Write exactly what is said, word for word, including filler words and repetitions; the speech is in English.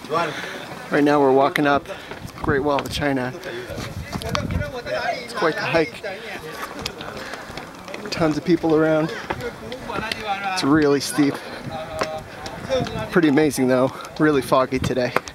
Right now we're walking up Great Wall of China. It's quite the hike. Tons of people around. It's really steep. Pretty amazing though. Really foggy today.